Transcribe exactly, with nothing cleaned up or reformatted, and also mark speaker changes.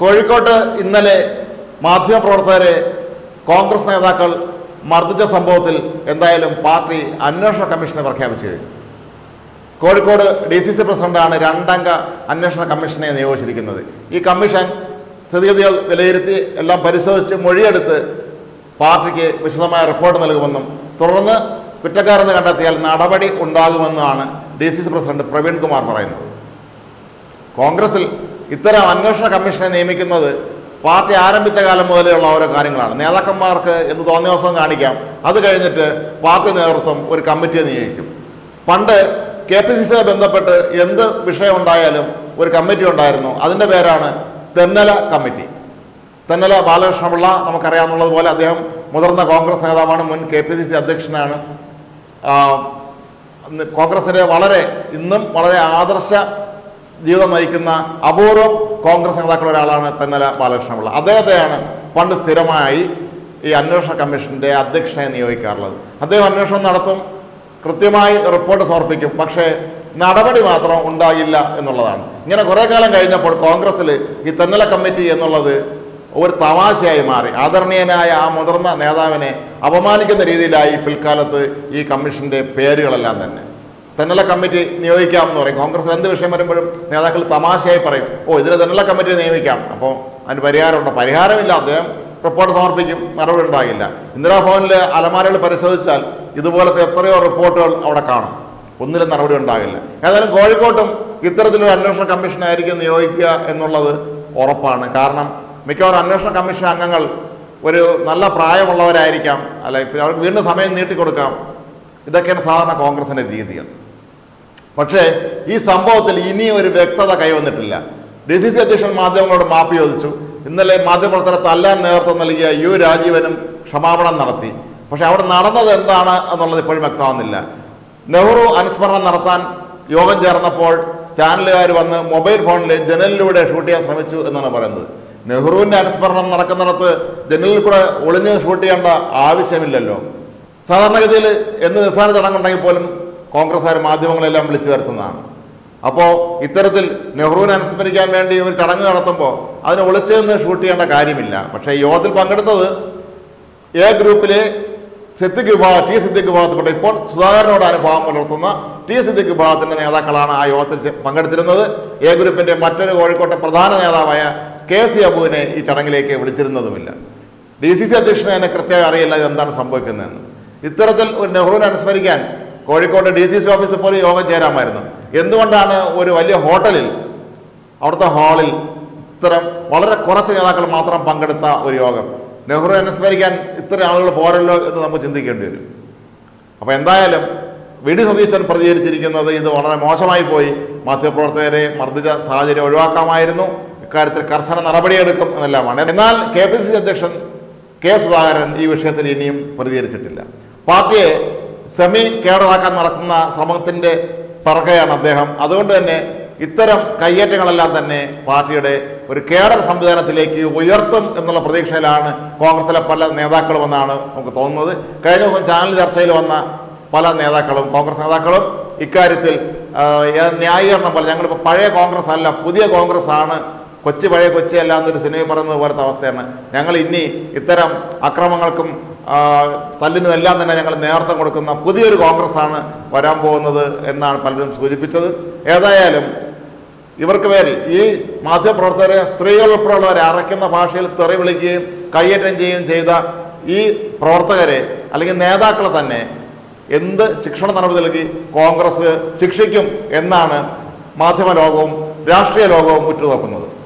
Speaker 1: കോഴിക്കോട്ട് ഇന്നലെ മാധ്യമപ്രവർത്തകരെ കോൺഗ്രസ് നേതാക്കൾ മർദ്ദിച്ച സംഭവത്തിൽ എന്തായാലും പാർട്ടി അന്വേഷണ കമ്മീഷനെ പ്രഖ്യാപിച്ചു കഴിഞ്ഞു. കോഴിക്കോട് ഡി സി സി പ്രസിഡന്റാണ് രണ്ടംഗ അന്വേഷണ കമ്മീഷനെ നിയോഗിച്ചിരിക്കുന്നത്. ഈ കമ്മീഷൻ സ്ഥിതിഗതികൾ വിലയിരുത്തി എല്ലാം പരിശോധിച്ച് മൊഴിയെടുത്ത് പാർട്ടിക്ക് വിശദമായ റിപ്പോർട്ട് നൽകുമെന്നും തുടർന്ന് കുറ്റക്കാരെന്ന് കണ്ടെത്തിയാൽ നടപടി ഉണ്ടാകുമെന്നാണ് D C C president Praveen Kumar പറയുന്നത്. കോൺഗ്രസിൽ ഇത്തരം അന്വേഷണ കമ്മീഷനെ നിയമിക്കുന്നത് പാർട്ടി ആരംഭിച്ച കാലം മുതലുള്ള ഓരോ കാര്യങ്ങളാണ്. നേതാക്കന്മാർക്ക് എന്ത് തോന്നിയ ദിവസം കാണിക്കാം, അത് കഴിഞ്ഞിട്ട് പാർട്ടി നേതൃത്വം ഒരു കമ്മിറ്റിയെ നിയോഗിക്കും. പണ്ട് കെ പി സി സിയെ ബന്ധപ്പെട്ട് എന്ത് വിഷയം ഉണ്ടായാലും ഒരു കമ്മിറ്റി ഉണ്ടായിരുന്നു. അതിൻ്റെ പേരാണ് തെന്നല കമ്മിറ്റി. തെന്നല ബാലകൃഷ്ണപിള്ള നമുക്കറിയാവുന്നതുപോലെ അദ്ദേഹം മുതിർന്ന കോൺഗ്രസ് നേതാവാണ്, മുൻ കെ പി സി സി അധ്യക്ഷനാണ്. കോൺഗ്രസിലെ വളരെ ഇന്നും വളരെ ആദർശ ജീവിതം നയിക്കുന്ന അപൂർവം കോൺഗ്രസ് നേതാക്കൾ ഒരാളാണ് തെന്നല ബാലകൃഷ്ണപിള്ള. അദ്ദേഹത്തെയാണ് പണ്ട് സ്ഥിരമായി ഈ അന്വേഷണ കമ്മീഷൻ്റെ അധ്യക്ഷനെ നിയോഗിക്കാറുള്ളത്. അദ്ദേഹം അന്വേഷണം നടത്തും, കൃത്യമായി റിപ്പോർട്ട് സമർപ്പിക്കും, പക്ഷേ നടപടി മാത്രം ഉണ്ടാകില്ല എന്നുള്ളതാണ്. ഇങ്ങനെ കുറേ കാലം കഴിഞ്ഞപ്പോൾ കോൺഗ്രസ്സിൽ ഈ തെന്നല കമ്മിറ്റി എന്നുള്ളത് ഒരു തമാശയായി മാറി. ആദരണീയനായ ആ മുതിർന്ന നേതാവിനെ അപമാനിക്കുന്ന രീതിയിലായി പിൽക്കാലത്ത് ഈ കമ്മീഷൻ്റെ പേരുകളെല്ലാം തന്നെ. തെന്നല കമ്മിറ്റി നിയോഗിക്കാം എന്ന് പറയും. കോൺഗ്രസിൽ എന്ത് വിഷയം വരുമ്പോഴും നേതാക്കൾ തമാശയായി പറയും, ഓ ഇതിന് തെന്നല കമ്മിറ്റി നിയമിക്കാം, അപ്പോൾ അതിന് പരിഹാരമുണ്ട്. പരിഹാരമില്ല, അദ്ദേഹം റിപ്പോർട്ട് സമർപ്പിക്കും, നടപടി ഉണ്ടാകില്ല. ഇന്ദിരാഭവനിലെ അലമാരകൾ പരിശോധിച്ചാൽ ഇതുപോലത്തെ എത്രയോ റിപ്പോർട്ടുകൾ അവിടെ കാണും, ഒന്നിലും നടപടി ഉണ്ടാകില്ല. ഏതായാലും കോഴിക്കോട്ടും ഇത്തരത്തിലൊരു അന്വേഷണ കമ്മീഷനായിരിക്കും നിയോഗിക്കുക എന്നുള്ളത് ഉറപ്പാണ്. കാരണം മിക്കവാറും അന്വേഷണ കമ്മീഷൻ അംഗങ്ങൾ ഒരു നല്ല പ്രായമുള്ളവരായിരിക്കാം, അല്ല അവർക്ക് വീണ്ടും സമയം നീട്ടിക്കൊടുക്കാം. ഇതൊക്കെയാണ് സാധാരണ കോൺഗ്രസിൻ്റെ രീതികൾ. പക്ഷേ ഈ സംഭവത്തിൽ ഇനി ഒരു വ്യക്തത കൈവന്നിട്ടില്ല. ഡി സി സി അധ്യക്ഷൻ മാധ്യമങ്ങളോട് മാപ്പ് ചോദിച്ചു. ഇന്നലെ മാധ്യമപ്രവർത്തകരെ തല്ലാൻ നേതൃത്വം നൽകിയ യു രാജീവനും ക്ഷമാപണം നടത്തി. പക്ഷെ അവിടെ നടന്നത് എന്താണ് എന്നുള്ളത് ഇപ്പോഴും വ്യക്തമാകുന്നില്ല. നെഹ്റു അനുസ്മരണം നടത്താൻ യോഗം ചേർന്നപ്പോൾ ചാനലുകാർ വന്ന് മൊബൈൽ ഫോണിൽ ജനലിലൂടെ ഷൂട്ട് ചെയ്യാൻ ശ്രമിച്ചു എന്നാണ് പറയുന്നത്. നെഹ്റുവിൻ്റെ അനുസ്മരണം നടക്കുന്നിടത്ത് ജനലിൽ കൂടെ ഒളിഞ്ഞ് ഷൂട്ട് ചെയ്യേണ്ട ആവശ്യമില്ലല്ലോ. സാധാരണഗതിയിൽ എന്ത് നിസ്സാര ചടങ്ങുണ്ടെങ്കിൽ പോലും കോൺഗ്രസ്സുകാർ മാധ്യമങ്ങളെല്ലാം വിളിച്ചു വരുത്തുന്നതാണ്. അപ്പോൾ ഇത്തരത്തിൽ നെഹ്റുവിനെ അനുസ്മരിക്കാൻ വേണ്ടി ഒരു ചടങ്ങ് നടത്തുമ്പോൾ അതിന് ഒളിച്ചു നിന്ന് ഷൂട്ട് ചെയ്യേണ്ട കാര്യമില്ല. പക്ഷേ യോഗത്തിൽ പങ്കെടുത്തത് എ ഗ്രൂപ്പിലെ സിദ്ദിഖ് വിഭാഗം ടി സിദ്ദിഖ് വിഭാഗത്തിൽപ്പെട്ട ഇപ്പോൾ സുധാകരനോട് അനുഭാവം പുലർത്തുന്ന ടി സിദ്ദിഖ് വിഭാഗത്തിൻ്റെ നേതാക്കളാണ് ആ യോഗത്തിൽ പങ്കെടുത്തിരുന്നത്. എ ഗ്രൂപ്പിൻ്റെ മറ്റൊരു കോഴിക്കോട്ടെ പ്രധാന നേതാവായ കെ സി അബുവിനെ ഈ ചടങ്ങിലേക്ക് വിളിച്ചിരുന്നതുമില്ല. ഡി സി സി അധ്യക്ഷനെ തന്നെ കൃത്യമായി അറിയില്ല എന്താണ് സംഭവിക്കുന്നതെന്ന്. ഇത്തരത്തിൽ ഒരു നെഹ്റുവിനെ അനുസ്മരിക്കാൻ കോഴിക്കോട് ഡി സി സി ഓഫീസിൽ പോലും യോഗം ചേരാമായിരുന്നു. എന്തുകൊണ്ടാണ് ഒരു വലിയ ഹോട്ടലിൽ അവിടുത്തെ ഹാളിൽ ഇത്തരം വളരെ കുറച്ച് നേതാക്കൾ മാത്രം പങ്കെടുത്ത ഒരു യോഗം? നെഹ്റു അനുസ്മരിക്കാൻ ഇത്ര ആളുകൾ പോരല്ലോ എന്ന് നമുക്ക് ചിന്തിക്കേണ്ടി വരും. അപ്പോൾ എന്തായാലും വി ഡി സതീശൻ പ്രതികരിച്ചിരിക്കുന്നത് ഇത് വളരെ മോശമായി പോയി, മാധ്യമപ്രവർത്തകരെ മർദ്ദിച്ച സാഹചര്യം ഒഴിവാക്കാമായിരുന്നു, ഇക്കാര്യത്തിൽ കർശന നടപടിയെടുക്കും എന്നെല്ലാമാണ്. എന്നാൽ കെ പി സി സി അധ്യക്ഷൻ കെ സുധാകരൻ ഈ വിഷയത്തിൽ ഇനിയും പ്രതികരിച്ചിട്ടില്ല. പാർട്ടിയെ സെമി കേഡറാക്കാൻ നടക്കുന്ന ശ്രമത്തിൻ്റെ പിറകെയാണ് അദ്ദേഹം. അതുകൊണ്ട് തന്നെ ഇത്തരം കയ്യേറ്റങ്ങളെല്ലാം തന്നെ പാർട്ടിയുടെ ഒരു കേഡർ സംവിധാനത്തിലേക്ക് ഉയർത്തും എന്നുള്ള പ്രതീക്ഷയിലാണ് കോൺഗ്രസിലെ പല നേതാക്കളും എന്നാണ് നമുക്ക് തോന്നുന്നത്. കഴിഞ്ഞ ദിവസം ചാനൽ ചർച്ചയിൽ വന്ന പല നേതാക്കളും കോൺഗ്രസ് നേതാക്കളും ഇക്കാര്യത്തിൽ ന്യായീകരണം പോലെ ഞങ്ങളിപ്പോൾ പഴയ കോൺഗ്രസ് അല്ല, പുതിയ കോൺഗ്രസ് ആണ്, കൊച്ചി പഴയ കൊച്ചി അല്ല എന്നൊരു സിനിമ പറയുന്നത് പോലത്തെ അവസ്ഥയാണ്. ഞങ്ങൾ ഇനി ഇത്തരം അക്രമങ്ങൾക്കും തല്ലിനും എല്ലാം തന്നെ ഞങ്ങൾ നേതൃത്വം കൊടുക്കുന്ന പുതിയൊരു കോൺഗ്രസ്സാണ് വരാൻ പോകുന്നത് എന്നാണ് പലരും സൂചിപ്പിച്ചത്. ഏതായാലും ഇവർക്ക് പേരിൽ ഈ മാധ്യമപ്രവർത്തകരെ സ്ത്രീകൾ ഉൾപ്പെടെയുള്ളവരെ അറയ്ക്കുന്ന ഭാഷയിൽ തെറി വിളിക്കുകയും കയ്യേറ്റം ചെയ്യുകയും ചെയ്ത ഈ പ്രവർത്തകരെ അല്ലെങ്കിൽ നേതാക്കളെ തന്നെ എന്ത് ശിക്ഷണ നടപടി നൽകി കോൺഗ്രസ് ശിക്ഷിക്കും എന്നാണ് മാധ്യമ ലോകവും രാഷ്ട്രീയ ലോകവും ഉറ്റുനോക്കുന്നത്.